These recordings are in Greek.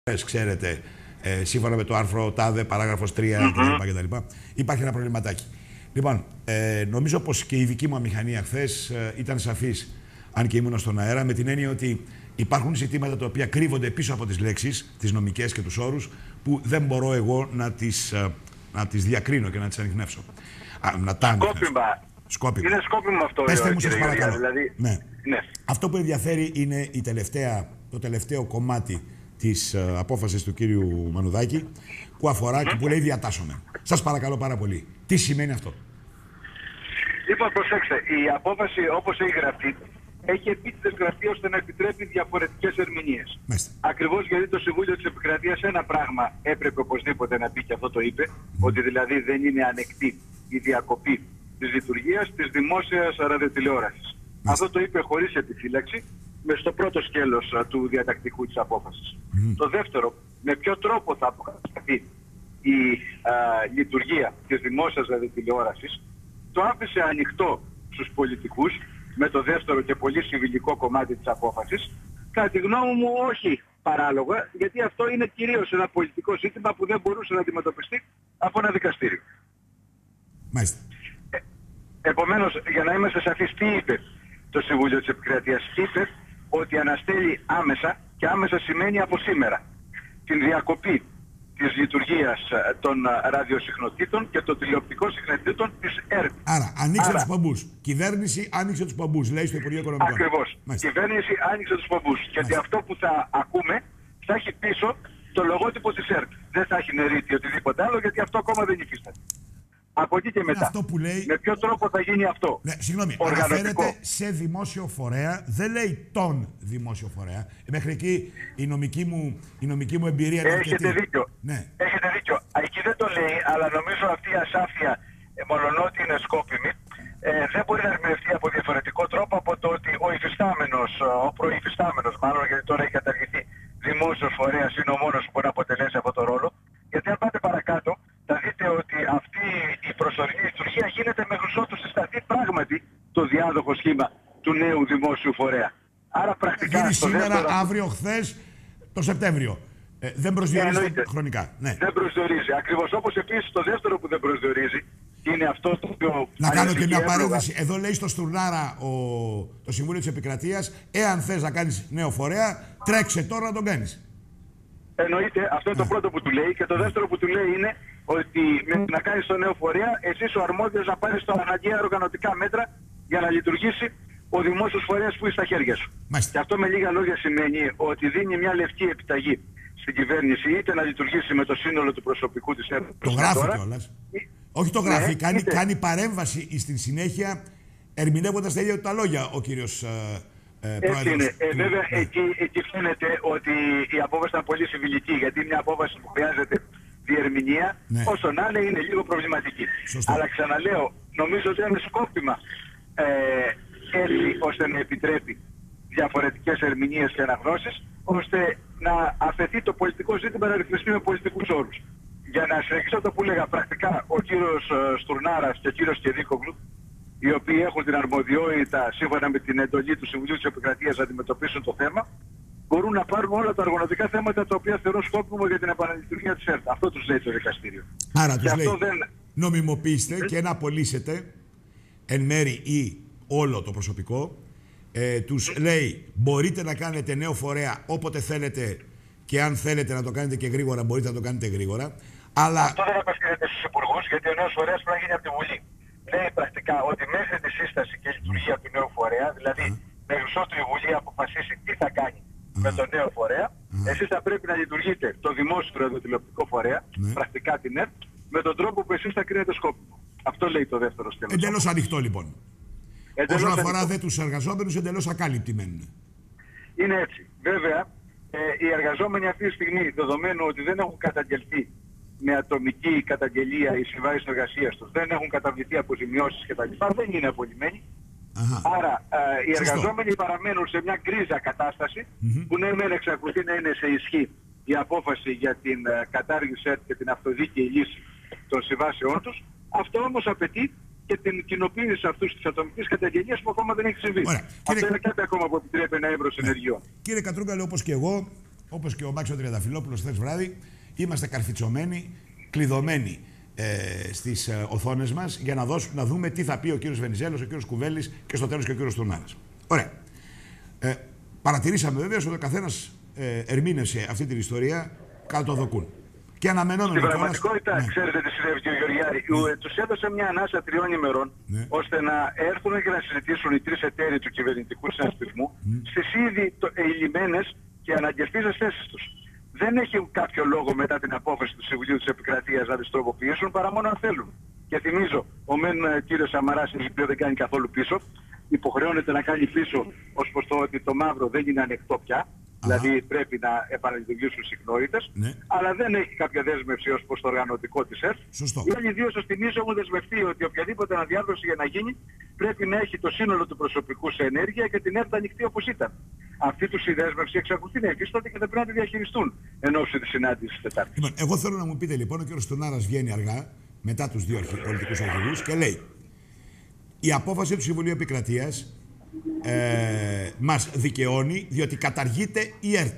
ξέρετε, σύμφωνα με το άρθρο τάδε, παράγραφος 3 κτλ. Υπάρχει ένα προβληματάκι. Λοιπόν, νομίζω πως και η δική μου αμηχανία χθες ήταν σαφής, αν και ήμουν στον αέρα, με την έννοια ότι υπάρχουν ζητήματα τα οποία κρύβονται πίσω από τις λέξεις, τις νομικές και τους όρους, που δεν μπορώ εγώ να τις διακρίνω και να τις ανιχνεύσω. Να τα ανιχνεύσω. Σκόπιμα. Είναι σκόπιμο αυτό. Πέστε μου, σας παρακαλώ. Δηλαδή... Ναι. Ναι. Αυτό που ενδιαφέρει είναι το τελευταίο κομμάτι της απόφασης του κύριου Μανουδάκη, που αφορά και που λέει διατάσσομαι. Σας παρακαλώ πάρα πολύ. Τι σημαίνει αυτό? Λοιπόν, προσέξτε, η απόφαση όπως έχει γραφτεί, έχει επίτηδες γραφτεί ώστε να επιτρέπει διαφορετικές ερμηνείες. Ακριβώς γιατί το Συμβούλιο της Επικρατείας ένα πράγμα έπρεπε οπωσδήποτε να πει, και αυτό το είπε, ότι δηλαδή δεν είναι ανεκτή η διακοπή της λειτουργίας της δημόσιας ραδιοτηλεόρασης. Αυτό το είπε χωρίς επιφύλαξη, στο πρώτο σκέλος του διατακτικού της απόφασης. Το δεύτερο, με ποιο τρόπο θα αποκατασταθεί η λειτουργία της δημόσιας ραδιοτηλεόρασης, το άφησε ανοιχτό στους πολιτικούς, με το δεύτερο και πολύ συμβιλικό κομμάτι της απόφασης. Κατά τη γνώμη μου, όχι παράλογα, γιατί αυτό είναι κυρίως ένα πολιτικό ζήτημα που δεν μπορούσε να αντιμετωπιστεί από ένα δικαστήριο. Μάλιστα. Επομένως, για να είμαστε σαφείς, τι είπε το Συμβούλιο της Επικρατείας? Είπε ότι αναστέλει άμεσα, και άμεσα σημαίνει από σήμερα, την διακοπή της λειτουργίας των ραδιοσυχνοτήτων και των τηλεοπτικών συχνοτήτων της ΕΡΤ. Άρα, ανοίξτε τους παμπούς. Κυβέρνηση άνοιξε τους παμπούς, λέει στο Υπουργείο Οικονομικών. Ακριβώς. Κυβέρνηση άνοιξε τους παμπούς. Γιατί αυτό που θα ακούμε θα έχει πίσω το λογότυπο της ΕΡΤ. Δεν θα έχει νερίτει οτιδήποτε άλλο, γιατί αυτό ακόμα δεν υφίσταται. Από εκεί και μετά. Αυτό που λέει... Με ποιο τρόπο θα γίνει αυτό? Ναι, συγγνώμη, αναφέρεται σε δημόσιο φορέα, δεν λέει τον δημόσιο φορέα. Μέχρι εκεί η νομική μου εμπειρία είναι αρκετή. Έχετε δίκιο. Ναι. Έχετε δίκιο. Εκεί δεν το λέει, αλλά νομίζω αυτή η ασάφεια, μολονότι είναι σκόπιμη, δεν μπορεί να ερμηνευτεί από διαφορετικό τρόπο από το ότι ο προϋφιστάμενος μάλλον, γιατί τώρα έχει καταργηθεί, δημόσιος φορέας είναι ο μόνος που μπορεί να αποτελέσει αυτό το ρόλο. Γιατί αν πάτε παρακάτω, θα δείτε ότι αυτή η προσωρινή λειτουργία γίνεται μέχρι ότου συσταθεί πράγματι το διάδοχο σχήμα του νέου δημόσιου φορέα. Άρα πρακτικά... γίνει σήμερα, αύριο, χθες, το Σεπτέμβριο. Δεν προσδιορίζεται χρονικά. Ναι. Δεν προσδιορίζει. Ακριβώς, όπως επίσης το δεύτερο που δεν προσδιορίζει είναι αυτό το οποίο... Να κάνω και μια παρένθεση. Εδώ λέει στο Στουρνάρα το Συμβούλιο της Επικρατείας, εάν θες να κάνεις νέο φορέα, τρέξε τώρα να τον κάνεις. Εννοείται, αυτό είναι το πρώτο που του λέει. Και το δεύτερο που του λέει είναι ότι με να κάνεις το νέο φορέα, εσύ ο αρμόδιος να πάρεις τα αναγκαία οργανωτικά μέτρα για να λειτουργήσει ο δημόσιος φορέας που είναι στα χέρια σου. Μάλιστα. Και αυτό με λίγα λόγια σημαίνει ότι δίνει μια λευκή επιταγή στην κυβέρνηση, είτε να λειτουργήσει με το σύνολο του προσωπικού της ΕΡΤ. Το γράφει κιόλας. Όχι το γράφει, κάνει παρέμβαση στην συνέχεια, ερμηνεύοντας τα ίδια τα λόγια ο κύριος έτσι είναι. Βέβαια, εκεί φαίνεται ότι η απόφαση ήταν πολύ συμβιλική, γιατί μια απόφαση που χρειάζεται διερμηνία, όσο να είναι λίγο προβληματική. Σωστό. Αλλά ξαναλέω, νομίζω ότι είναι σκόπιμα έτσι ώστε να επιτρέπει διαφορετικές ερμηνείες και αναγνώσεις, ώστε να αφαιθεί το πολιτικό ζήτημα να ρυθμιστεί με πολιτικούς όρους. Για να συνεχίσω το που έλεγα, πρακτικά ο κύριος Στουρνάρας και ο κύριος Κεδίκογλου, οι οποίοι έχουν την αρμοδιότητα σύμφωνα με την εντολή του Συμβουλίου της Επικρατείας να αντιμετωπίσουν το θέμα, μπορούν να πάρουν όλα τα οργανωτικά θέματα τα οποία θεωρούν σκόπιμο για την επαναλειτουργία της ΕΡΤ. Αυτό τους λέει το δικαστήριο. Άρα τους λέει νομιμοποιήστε και να απολύσετε εν μέρη ή όλο το προσωπικό. Τους λέει μπορείτε να κάνετε νέο φορέα όποτε θέλετε και αν θέλετε να το κάνετε και γρήγορα μπορείτε να το κάνετε γρήγορα. Αλλά... Αυτό δεν απευθύνεται στους υπουργούς, γιατί ο νέος φορέας πρέπει να γίνει από τη Βουλή. Λέει πρακτικά ότι μέχρι τη σύσταση και λειτουργία του νέου φορέα, δηλαδή μέχρι ότου η Βουλή αποφασίσει τι θα κάνει με τον νέο φορέα, εσείς θα πρέπει να λειτουργείτε το δημόσιο ραδιοτηλεοπτικό φορέα, πρακτικά την ΕΡΤ, με τον τρόπο που εσείς θα κρίνετε σκόπιμο. Αυτό λέει το δεύτερο σκέλος. Εντελώς ανοιχτό λοιπόν. Όσον αφορά δε τους εργαζόμενους, εντελώς ακάλυπτοι μένουν. Είναι έτσι. Βέβαια, οι εργαζόμενοι αυτή τη στιγμή, δεδομένου ότι δεν έχουν καταγγελθεί με ατομική καταγγελία οι συμβάσεις εργασίας τους, δεν έχουν καταβληθεί αποζημιώσεις κτλ. Δεν είναι απολυμμένοι. Άρα οι εργαζόμενοι παραμένουν σε μια γκρίζα κατάσταση που ναι μεν εξακολουθεί να είναι σε ισχύ η απόφαση για την κατάργηση και την αυτοδίκαιη λύση των συμβάσεών τους. Αυτό όμως απαιτεί και την κοινοποίηση αυτούς της ατομικής καταγγελίας που ακόμα δεν έχει συμβεί. Αυτό είναι κάτι ακόμα που επιτρέπει ένα εύρος ενεργειών. Κύριε Κατρούγκαλε, όπως και εγώ, όπως και ο Μάξο Τριανταφυλόπουλος χθες βράδυ, είμαστε καρφιτσωμένοι, κλειδωμένοι στις οθόνες μας για να δούμε τι θα πει ο κύριος Βενιζέλος, ο κύριος Κουβέλης και στο τέλος και ο κύριος Τουρνάρας. Ωραία. Παρατηρήσαμε βέβαια ότι ο καθένας ερμήνευσε αυτή την ιστορία κατά το δοκούν. Και αναμενόμενο. Στην πραγματικότητα, ξέρετε τι συνέβη, κύριε Γεωργιάρη. Τους έδωσε μια ανάσα 3 ημερών ώστε να έρθουν και να συζητήσουν οι 3 εταίροι του κυβερνητικού συνασπισμού στις ήδη ελλημένες και αναγκαστικές θέσεις τους. Δεν έχει κάποιο λόγο μετά την απόφαση του Συμβουλίου της Επικρατείας να τις τροποποιήσουν παρά μόνο αν θέλουν. Και θυμίζω, ο μεν κύριος Σαμαράς, ο δεν κάνει καθόλου πίσω, υποχρεώνεται να κάνει πίσω ως προς το ότι το μαύρο δεν είναι ανεκτό πια. Δηλαδή πρέπει να επαναλειτουργήσουν συχνότητες, αλλά δεν έχει κάποια δέσμευση ως προς το οργανωτικό της ΕΡΤ. Οι άλλοι δύο, σας θυμίζω, έχουν δεσμευτεί ότι οποιαδήποτε αναδιάρθρωση για να γίνει πρέπει να έχει το σύνολο του προσωπικού σε ενέργεια και την ΕΡΤ ανοιχτή όπως ήταν. Αυτή τους η δέσμευση εξακολουθεί να υφίσταται και δεν πρέπει να τη διαχειριστούν εν ώψη της συνάντησης της Τετάρτης. Λοιπόν, εγώ θέλω να μου πείτε λοιπόν, ο κ. Στουνάρας βγαίνει αργά μετά τους δύο πολιτικούς αρχηγούς και λέει: η απόφαση του Συμβουλίου Επικρατείας μας δικαιώνει διότι καταργείται η ΕΡΤ.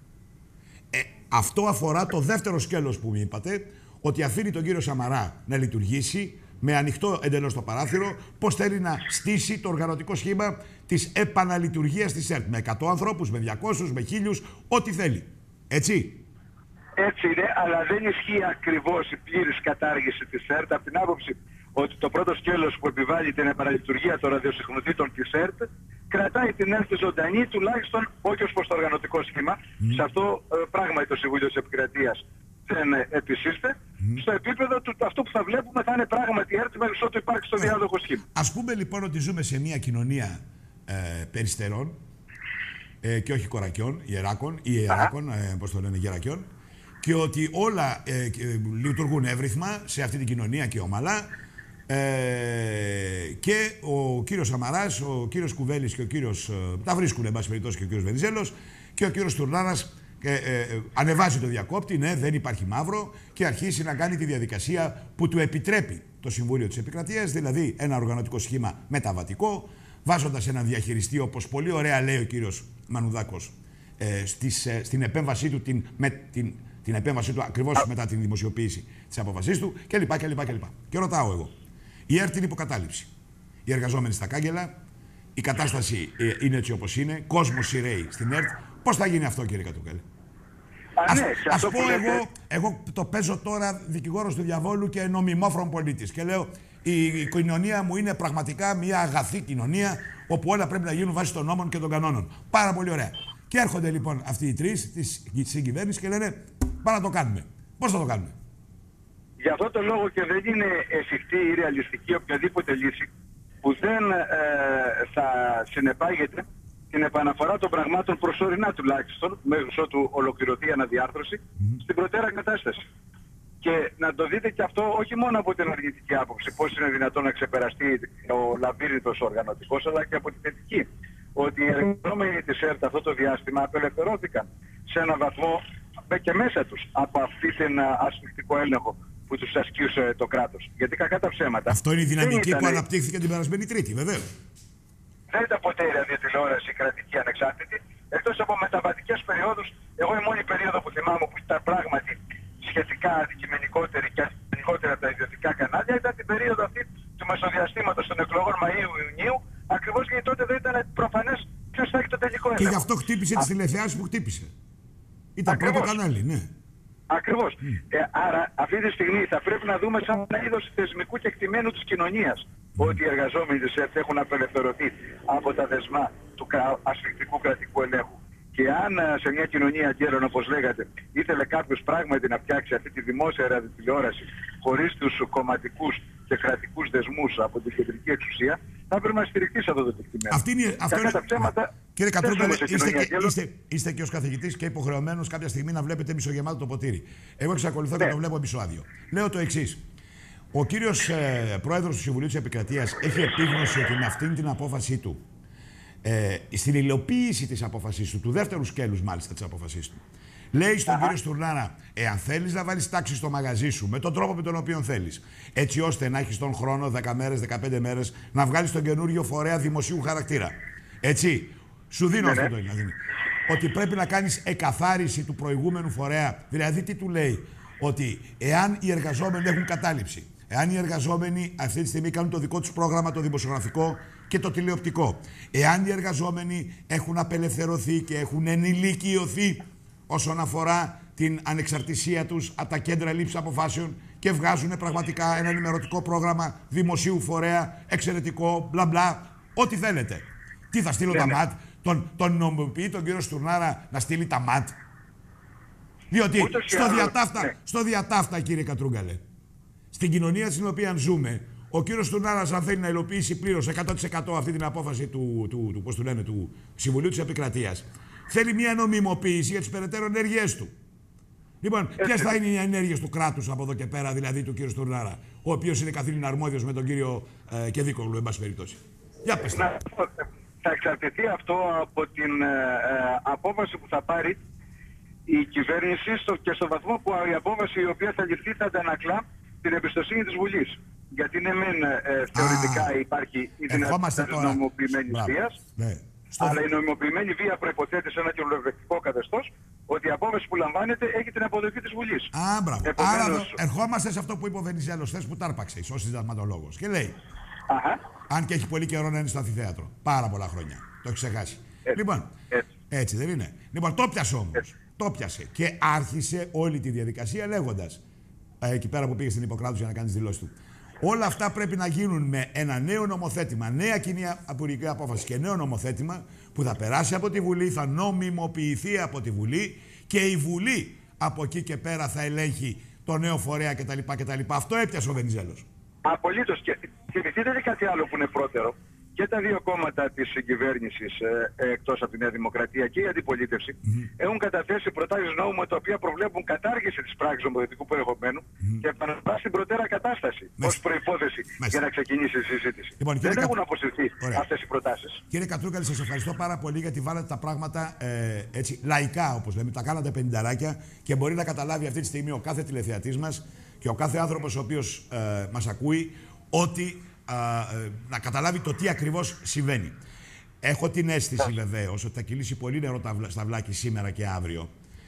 Αυτό αφορά το δεύτερο σκέλος που μου είπατε, ότι αφήνει τον κύριο Σαμαρά να λειτουργήσει με ανοιχτό εντελώς το παράθυρο, πώς θέλει να στήσει το οργανωτικό σχήμα της επαναλειτουργίας της ΕΡΤ. Με 100 ανθρώπους, με 200, με 1000, ό,τι θέλει. Έτσι. Έτσι είναι, αλλά δεν ισχύει ακριβώς η πλήρης κατάργηση της ΕΡΤ από την άποψη ότι το πρώτο σκέλος που επιβάλλει την επαναλειτουργία των ραδιοσυχνοτήτων της ΕΡΤ κρατάει την ΕΡΤ ζωντανή, τουλάχιστον όχι ως προς το οργανωτικό σχήμα. Σε αυτό πράγματι το Συμβούλιο της Επικρατείας δεν επισύστε. Στο επίπεδο του αυτό που θα βλέπουμε θα είναι πράγματι η ΕΡΤ μέχρι ότου υπάρξει το διάδοχο σχήμα. Ας πούμε λοιπόν ότι ζούμε σε μια κοινωνία περιστερών και όχι κορακιών, ιεράκων, πώς το λένε, γερακιών, και ότι όλα λειτουργούν εύρυθμα σε αυτή την κοινωνία και ομαλά. Και ο κύριος Σαμαράς, ο κύριος Κουβέλης και ο κύριος... τα βρίσκουν εν πάση περιπτώσει και ο κύριος Βενιζέλος και ο κύριος Τουρνάρας ανεβάζει το διακόπτη, ναι, δεν υπάρχει μαύρο, και αρχίσει να κάνει τη διαδικασία που του επιτρέπει το Συμβούλιο της Επικρατείας, δηλαδή ένα οργανωτικό σχήμα μεταβατικό, βάζοντας έναν διαχειριστή, όπως πολύ ωραία λέει ο κύριος Μανουδάκος, στην επέμβασή του, την επέμβασή του ακριβώς μετά την δημοσιοποίηση της απόφασής του κλπ. Και ρωτάω εγώ, η ΕΡΤ είναι υποκατάληψη. Οι εργαζόμενοι στα κάγκελα, η κατάσταση είναι έτσι όπως είναι, κόσμος σειραίει στην ΕΡΤ. Πώς θα γίνει αυτό, κύριε Κατρούγκαλε? Ας πω εγώ το παίζω τώρα δικηγόρος του διαβόλου και νομιμόφρον πολίτης και λέω η κοινωνία μου είναι πραγματικά μια αγαθή κοινωνία όπου όλα πρέπει να γίνουν βάσει των νόμων και των κανόνων. Πάρα πολύ ωραία. Και έρχονται λοιπόν αυτοί οι τρεις της συγκυβέρνησης και λένε πάμε να το κάνουμε. Πώς θα το κάνουμε? Γι' αυτό το λόγο και δεν είναι εφικτή ή ρεαλιστική οποιαδήποτε λύση που δεν θα συνεπάγεται την επαναφορά των πραγμάτων προσωρινά τουλάχιστον, μέχρι ότου ολοκληρωθεί η αναδιάρθρωση, στην προτέρα κατάσταση. Και να το δείτε και αυτό όχι μόνο από την αρνητική άποψη, πώς είναι δυνατόν να ξεπεραστεί ο λαβύρινθος οργανωτικός, αλλά και από την θετική. Ότι οι εργαζόμενοι της ΕΡΤ αυτό το διάστημα απελευθερώθηκαν σε έναν βαθμό και μέσα τους από αυτή την ασφυκτικό έλεγχο που τους ασκούσε το κράτος. Γιατί κακά τα ψέματα. Αυτό είναι η δυναμική που αναπτύχθηκε την περασμένη Τρίτη, βεβαίως. Δεν ήταν ποτέ η ραδιοτηλεόραση κρατική ανεξάρτητη, εκτός από μεταβατικές περιόδους. Εγώ η μόνη περίοδο που θυμάμαι που ήταν πράγματι σχετικά αντικειμενικότερη και αντικειμενικότερη από τα ιδιωτικά κανάλια ήταν την περίοδο αυτή του μεσοδιαστήματος των εκλογών Μαΐου-Ιουνίου, ακριβώς γιατί τότε δεν ήταν προφανές ποιος θα έχει το τελικό έλεγχο. Και γι' αυτό χτύπησε τις τηλεθεάσεις που χτύπησε. Ήταν πρώτο κανάλι, ναι. Ακριβώς. Άρα αυτή τη στιγμή θα πρέπει να δούμε σαν ένα είδος θεσμικού κεκτημένου της κοινωνίας ότι οι εργαζόμενοι της ΕΡΤ έχουν απελευθερωθεί από τα δεσμά του ασφυκτικού κρατικού ελέγχου. Και αν σε μια κοινωνία γέρων, όπως λέγατε, ήθελε κάποιος πράγματι να φτιάξει αυτή τη δημόσια ραδιοτηλεόραση χωρίς τους κομματικούς και κρατικούς δεσμούς από την κεντρική εξουσία, θα πρέπει να στηριχτεί σε αυτό το κεκτημένο. Κύριε Κατρούγκαλε, είστε και ως καθηγητής και υποχρεωμένος κάποια στιγμή να βλέπετε μισογεμάτο το ποτήρι. Εγώ εξακολουθώ και το βλέπω μισοάδιο. Λέω το εξής. Ο κύριος πρόεδρος του Συμβουλίου της Επικρατείας έχει επίγνωση ότι με αυτήν την απόφασή του, στην υλοποίηση της απόφασής του, του δεύτερου σκέλους μάλιστα της απόφασής του, λέει στον κύριο Στουρνάρα, εάν θέλεις να βάλεις τάξη στο μαγαζί σου με τον τρόπο με τον οποίο θέλεις, έτσι ώστε να έχεις τον χρόνο 10 μέρες, 15 μέρες να βγάλεις τον καινούριο φορέα δημοσίου χαρακτήρα. Έτσι, σου δίνω αυτό το εγγραφή. ότι πρέπει να κάνεις εκαθάριση του προηγούμενου φορέα. Δηλαδή, τι του λέει? Ότι εάν οι εργαζόμενοι έχουν κατάληψη, εάν οι εργαζόμενοι αυτή τη στιγμή κάνουν το δικό τους πρόγραμμα, το δημοσιογραφικό και το τηλεοπτικό, εάν οι εργαζόμενοι έχουν απελευθερωθεί και έχουν ενηλικιωθεί όσον αφορά την ανεξαρτησία τους από τα κέντρα λήψης αποφάσεων και βγάζουν πραγματικά ένα ενημερωτικό πρόγραμμα δημοσίου φορέα, εξαιρετικό, μπλα μπλα, ό,τι θέλετε. Τι θα στείλω τα ΜΑΤ? Τον νομιμοποιεί τον κύριο Στουρνάρα να στείλει τα ΜΑΤ? Διότι στο διατάφτα, κύριε Κατρούγκαλε, στην κοινωνία στην οποία ζούμε, ο κύριος Στουρνάρας, αν θέλει να υλοποιήσει πλήρως 100% αυτή την απόφαση του Συμβουλίου της Επικρατείας, θέλει μια νομιμοποίηση για τις περαιτέρω ενέργειές του. Λοιπόν, ποιες θα είναι οι ενέργειες του κράτους από εδώ και πέρα, δηλαδή του κύριου Στουρνάρα, ο οποίος είναι καθήλυνα αρμόδιος με τον κύριο Κεδίκογλου, εν πάση περιπτώσει? Για πες. Θα εξαρτηθεί αυτό από την απόφαση που θα πάρει η κυβέρνηση και στο βαθμό που η απόφαση η οποία θα ληφθεί θα αντανακλά την εμπιστοσύνη της Βουλής. Γιατί ναι, θεωρητικά υπάρχει η δυνατότητα της νομιμοποιημένης βίας, αλλά η νομιμοποιημένη βία προϋποθέτει σε ένα κοινοβουλευτικό καθεστώς ότι η απόφαση που λαμβάνεται έχει την αποδοχή της Βουλής. Μπράβο. Άρα ερχόμαστε σε αυτό που είπε ο Βενιζέλος, θες που τάρπαξε ως συνταγματολόγος. Και λέει, αν και έχει πολύ καιρό να είναι στο αμφιθέατρο. Πάρα πολλά χρόνια. Το έχει ξεχάσει. Λοιπόν, έτσι δεν είναι? Λοιπόν, το πιάσε όμως. Το πιάσε και άρχισε όλη τη διαδικασία λέγοντας, εκεί πέρα που πήγε στην Ιπποκράτους για να κάνει τη δηλώση του, όλα αυτά πρέπει να γίνουν με ένα νέο νομοθέτημα, νέα κοινή υπουργική απόφαση και νέο νομοθέτημα που θα περάσει από τη Βουλή, θα νομιμοποιηθεί από τη Βουλή και η Βουλή από εκεί και πέρα θα ελέγχει το νέο φορέα κτλ. Αυτό έπιασε ο Βενιζέλος. Απολύτως. Και θυμηθείτε και κάτι άλλο που είναι πρώτερο. Και τα δύο κόμματα της κυβέρνησης, εκτός από τη Νέα Δημοκρατία, και η αντιπολίτευση, έχουν καταθέσει προτάσεις νόμου τα οποία προβλέπουν κατάργηση της πράξης νομοθετικού περιεχομένου και επαναστάσει στην προτέρα κατάσταση ως προϋπόθεση για να ξεκινήσει η συζήτηση. Λοιπόν, δεν έχουν αποσυρθεί αυτές οι προτάσεις. Κύριε Κατρούγκαλη, σας ευχαριστώ πάρα πολύ γιατί βάλατε τα πράγματα έτσι λαϊκά, όπως λέμε. Τα κάνατε πενηνταράκια και μπορεί να καταλάβει αυτή τη στιγμή ο κάθε τηλεθεατής μας και ο κάθε άνθρωπος ο οποίος μας ακούει ότι να καταλάβει το τι ακριβώς συμβαίνει. Έχω την αίσθηση βεβαίως ότι θα κυλήσει πολύ νερό στα βλάκια σήμερα και αύριο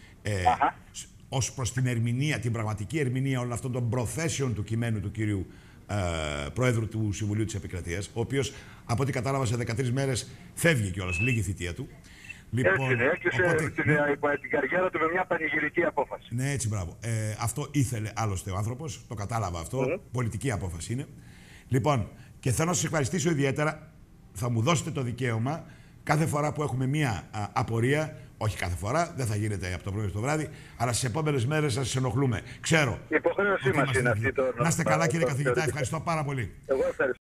ως προς την ερμηνεία, την πραγματική ερμηνεία όλων αυτών των προθέσεων του κειμένου του κύριου Πρόεδρου του Συμβουλίου της Επικρατείας, ο οποίος από ό,τι κατάλαβα σε 13 μέρες φεύγει κιόλας, λίγη θητεία του. Λοιπόν, έκλεισε την καριέρα του με μια πανηγυρική απόφαση. Ναι, έτσι, μπράβο. Αυτό ήθελε άλλωστε ο άνθρωπος, το κατάλαβα αυτό, πολιτική απόφαση είναι. Λοιπόν, και θέλω να σας ευχαριστήσω ιδιαίτερα, θα μου δώσετε το δικαίωμα κάθε φορά που έχουμε μία απορία, όχι κάθε φορά, δεν θα γίνεται από το πρωί στο βράδυ, αλλά στις επόμενες μέρες σας ενοχλούμε. Ξέρω. Η υποχρέωσή μας είναι αυτή. Να είστε καλά, κύριε καθηγητά, ευχαριστώ πάρα πολύ. Εγώ ευχαριστώ.